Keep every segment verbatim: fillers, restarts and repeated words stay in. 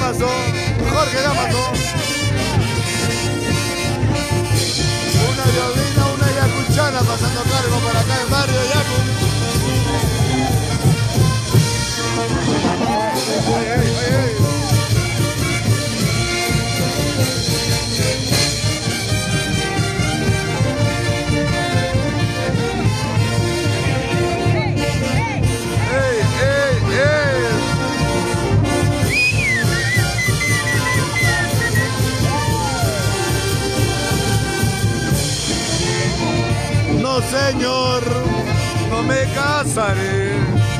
Damaso, Jorge Damaso. Una violina, una yacuchana pasando cargo por acá en barrio Yacu. Ay, ay, ay, ay. No, señor, no me casaré.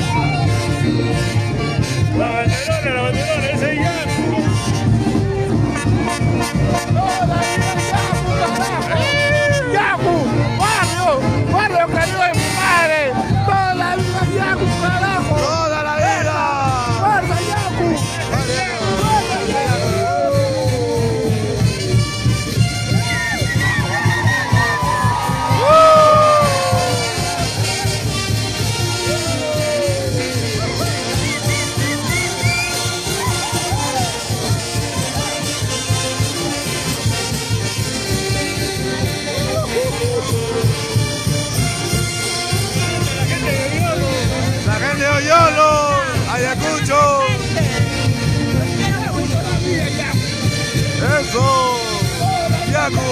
La banderona, la banderona, ese es Yacu. ¡Toda vida Yacu, carajo! ¡Yacu! ¡Barrio! ¡Barrio querido de mi madre! ¡Toda la vida Yacu, carajo! ¡Toda la vida! ¡Fuerza, Yacu! ¡Fuerza, Yacu! Yolo, Ayacucho. Eso, Yacu.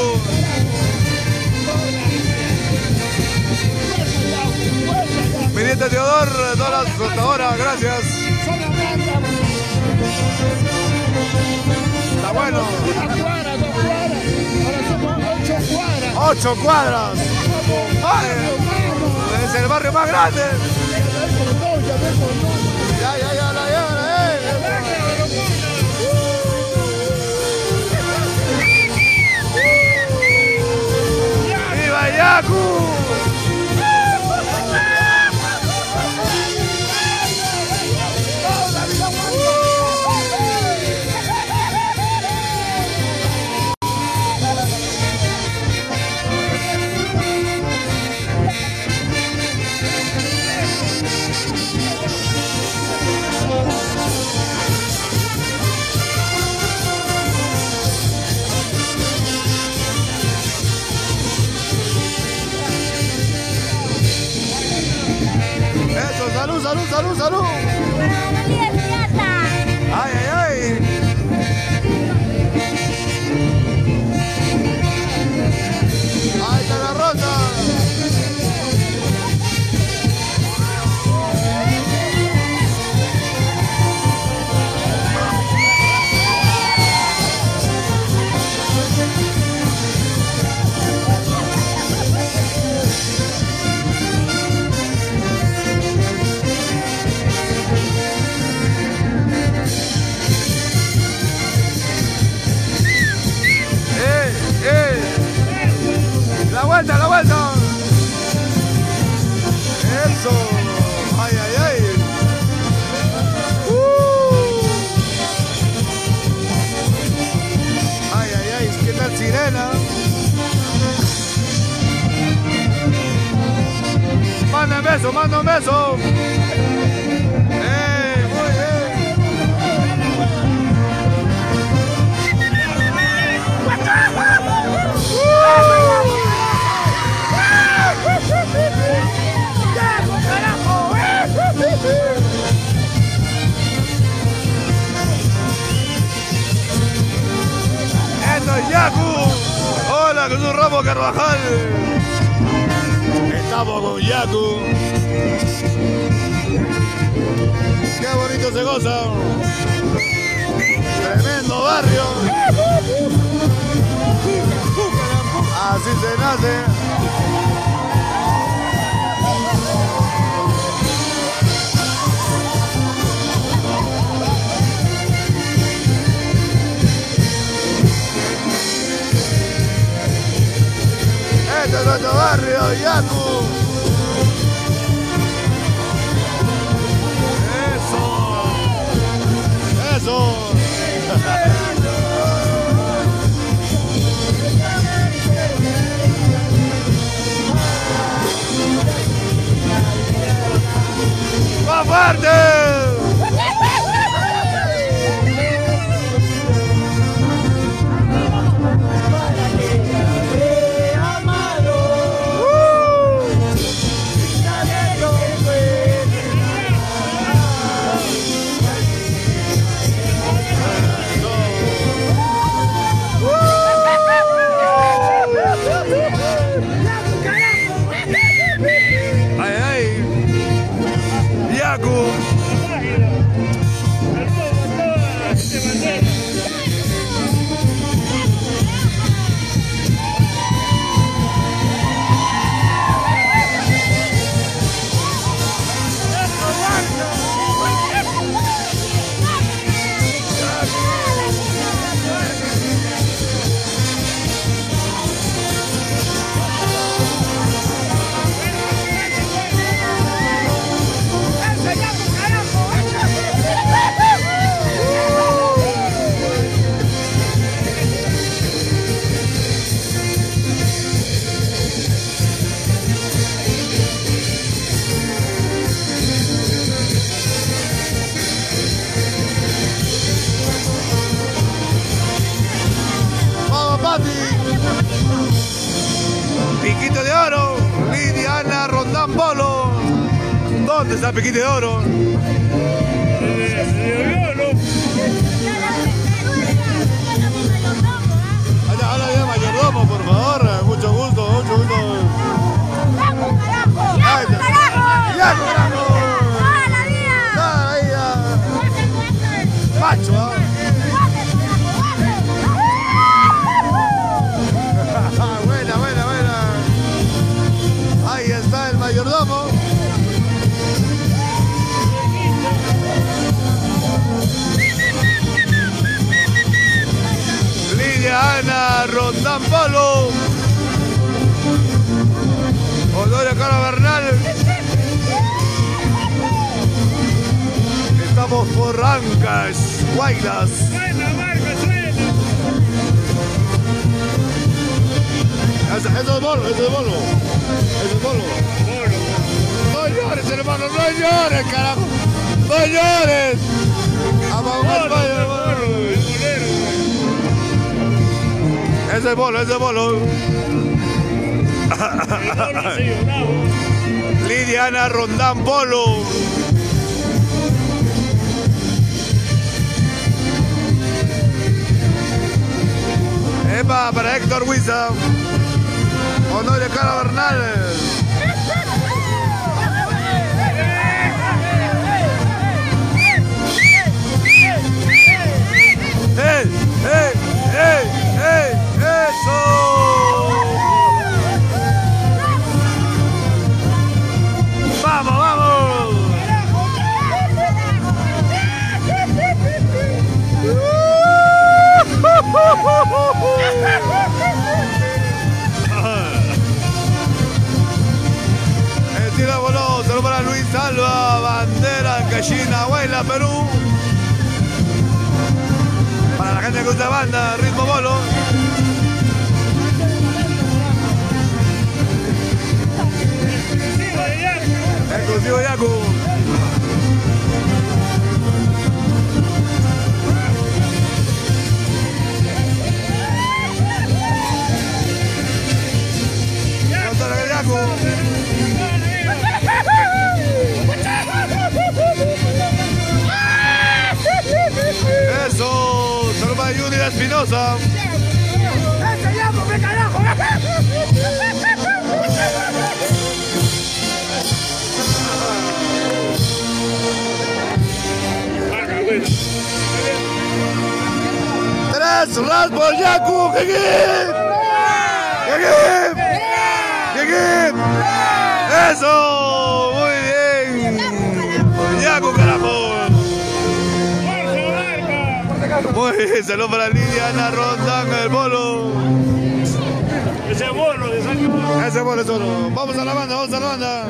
Ministro Teodor, todas las hasta gracias. Está bueno. Ocho cuadras. Ay, es el barrio más grande. Ya, ya, ya, la ya, eh. ¡Viva Yacu! Salud, salud, salud, salud. Ay, ay, ay. Ahí está la ronda. La vuelta, la vuelta. Eso. Ay, ay, ay. Uh. Ay, ay, ay. ¿Qué tal sirena? Manda un beso, manda un beso. Eh, muy bien. Esto es Yacu. Hola, Jesús Ramos Carvajal. Estamos con Yacu. Qué bonito se goza. Tremendo barrio. Así se nace. Este es nuestro barrio, Yacu. Eso. Eso. ¡Más fuerte! Piquito de oro, Lidiana Rondán Polo. ¿Dónde está Piquito de oro? Habla bien, mayordomo, por favor. Mucho gusto, mucho gusto. ¡Yacu, carajo! ¡Yacu, carajo! ¡Toda la vida! ¡Toda la vida! ¡Macho, ¿ah? Buena, buena, buena. Ahí está el mayordomo. Lidiana Rondán Polo. Honorio Cara Bernal. Estamos por Rancas, Guaylas. Suena, Marco, suena. Eso, eso es bolo, eso es bolo. Eso es bolo. No llores, hermano, no llores, carajo. No llores. Ese es bolo, ese es bolo. Lidiana Rondán Polo. Epa, para Héctor Huiza. Honorio Cara Bernal. ¡Ey! ¡Ey! ¡Ey! ¡Ey! ¡Eso! ¡Vamos, vamos! El tiro voló, saludo para Luis Alba, bandera, Cachina, Abuela, Perú. Para la gente que gusta banda, ritmo bolo. Exclusivo Yacu. Eso, saludos para Junior Espinosa. ¡Ese Yacu, qué carajo! Tres ras por Yacu, Kikip. Kikip. Kikip. Eso, muy bien. Yacu, carajo. Muy bien, saludos para Lidiana Rondán, el bolo. Ese bolo de San Carlos. Ese bolo es solo. Vamos a la banda, vamos a la banda.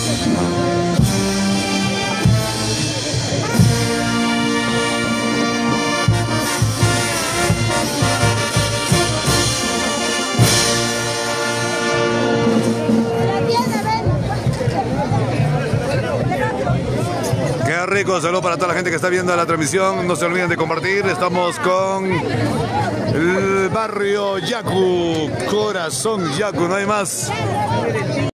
Qué rico, saludos para toda la gente que está viendo la transmisión. No se olviden de compartir. Estamos con el barrio Yacu, corazón Yacu, no hay más.